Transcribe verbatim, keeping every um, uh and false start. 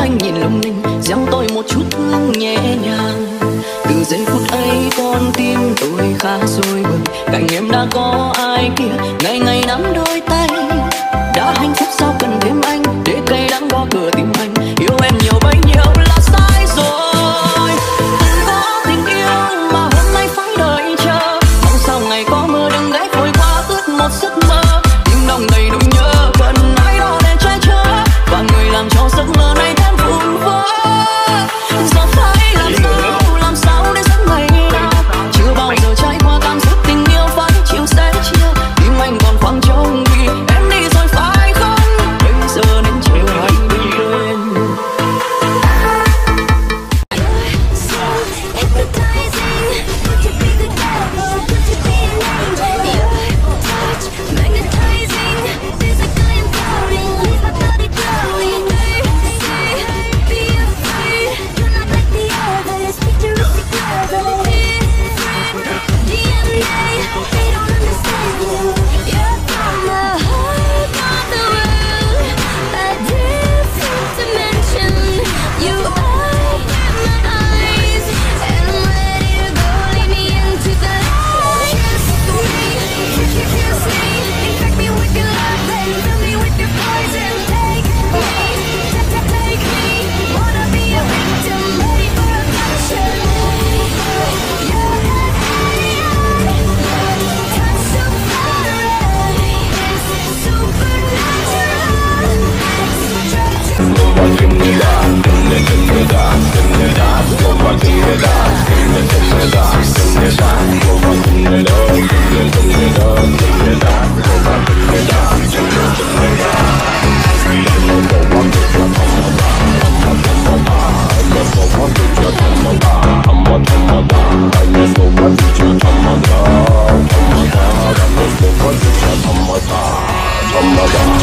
anh nhìn lung linh, giăng tôi một chút thương nhẹ nhàng. Từ giây phút ấy con tim tôi khá rồi bời, cạnh em đã có ai kia, ngày ngày nắm đôi tay. Đã hạnh phúc sao cần thêm anh, để cây đắng gõ cửa tim anh. Yêu em nhiều bấy nhiêu là sai rồi. Từng có tình yêu mà hôm nay phải đợi chờ, mong sao ngày có mưa đừng ghé vội qua ướt một giấc mơ. Nhưng lòng đầy nỗi nhớ cần ai đó để che chở, và người làm cho giấc mơ này thêm vụn vỡ. Giờ phải làm sao, làm sao để giấc ngày nào chưa bao giờ trải qua cảm giác tình yêu phải chịu sẻ chia. Tim anh còn khoảng trống vì em đi rồi phải không? Bây giờ đến chiều anh đừng quên. Come on.